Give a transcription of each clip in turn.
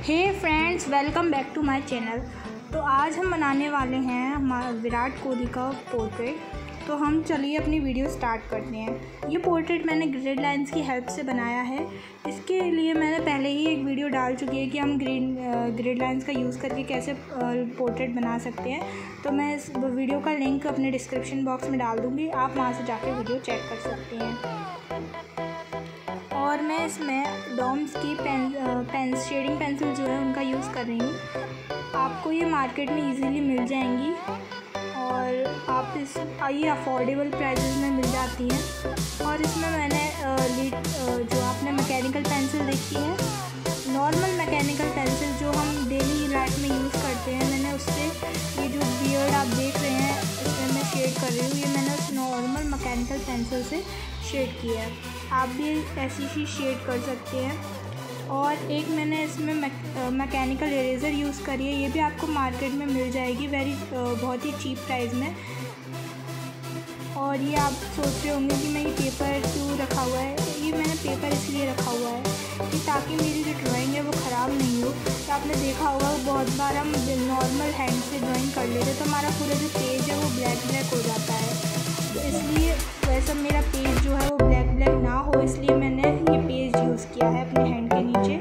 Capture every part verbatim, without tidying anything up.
Hey friends, welcome back to my channel. तो आज हम बनाने वाले हैं हमारा विराट कोहली का पोर्ट्रेट। तो हम चलिए अपनी वीडियो स्टार्ट करते हैं। ये पोर्ट्रेट मैंने ग्रिड लाइंस की हेल्प से बनाया है। इसके लिए मैंने पहले ही एक वीडियो डाल चुकी है कि हम ग्रीन ग्रिड लाइंस का यूज़ करके कैसे पोर्ट्रेट बना सकते हैं। तो मैं इस वीडियो का लिंक अपने डिस्क्रिप्शन बॉक्स में डाल दूँगी, आप वहाँ से जाकर वीडियो चेक कर सकते हैं। और मैं इसमें डॉम्स की पेन पेन शेडिंग पेंसिल जो है उनका यूज़ कर रही हूँ। आपको ये मार्केट में इजीली मिल जाएंगी और आप इस ये अफोर्डेबल प्राइसेस में मिल जाती हैं। और इसमें मैंने लीड जो आपने मैकेनिकल पेंसिल देखी है, नॉर्मल मैकेनिकल पेंसिल जो हम डेली लाइफ में यूज़ करते हैं, मैंने उससे ये जो बियर्ड आप देख रहे हैं इसमें मैं शेड कर रही हूँ, ये मैंने उस नॉर्मल मैकेनिकल पेंसिल से शेड किया है। आप भी ऐसी ही शेड कर सकते हैं। और एक मैंने इसमें मैकेनिकल इरेज़र यूज़ करी है, ये भी आपको मार्केट में मिल जाएगी वेरी बहुत ही चीप प्राइस में। और ये आप सोच रहे होंगे कि मैं ये पेपर क्यों रखा हुआ है, ये मैंने पेपर इसलिए रखा हुआ है कि ताकि मेरी जो ड्राइंग है वो ख़राब नहीं हो। तो आपने देखा होगा बहुत बार हम नॉर्मल हैंड से ड्राइंग कर लेते हैं तो हमारा पूरा जो पेज है वो ब्लैक ब्लैक हो जाता है। तो इसलिए वैसा मेरा पेज जो है वो ब्लैक ब्लैक ना हो, इसलिए मैंने ये पेज यूज़ किया है अपने हैंड के नीचे।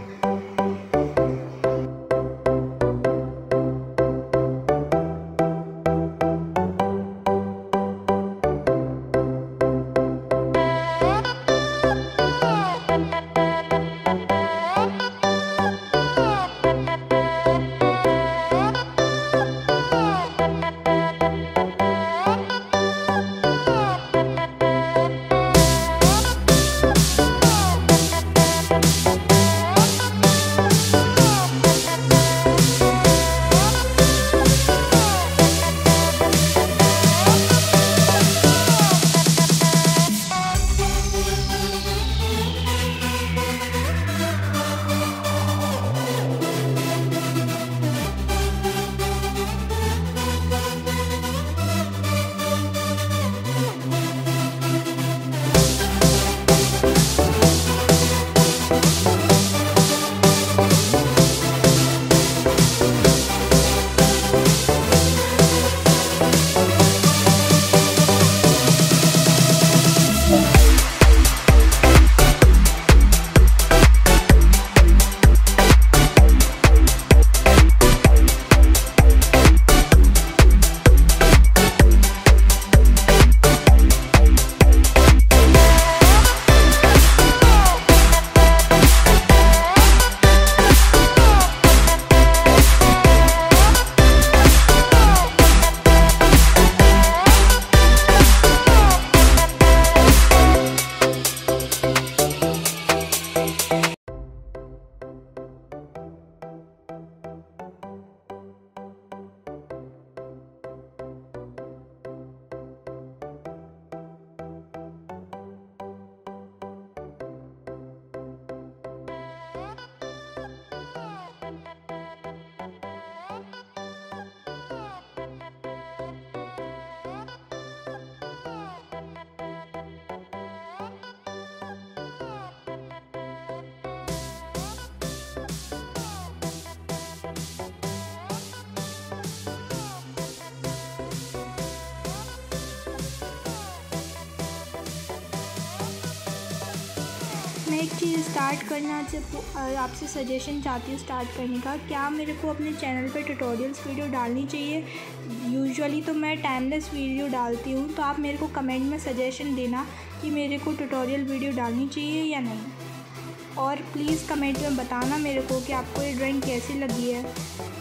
मैं एक चीज़ स्टार्ट करना आपसे सजेशन चाहती हूँ स्टार्ट करने का। क्या मेरे को अपने चैनल पे ट्यूटोरियल्स वीडियो डालनी चाहिए? यूजुअली तो मैं टाइमलेस वीडियो डालती हूँ, तो आप मेरे को कमेंट में सजेशन देना कि मेरे को ट्यूटोरियल वीडियो डालनी चाहिए या नहीं। और प्लीज़ कमेंट में बताना मेरे को कि आपको ये ड्राइंग कैसी लगी है।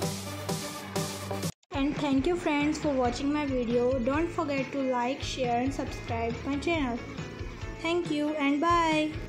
And thank you friends for watching my video. Don't forget to like, share and subscribe my channel. Thank you and bye.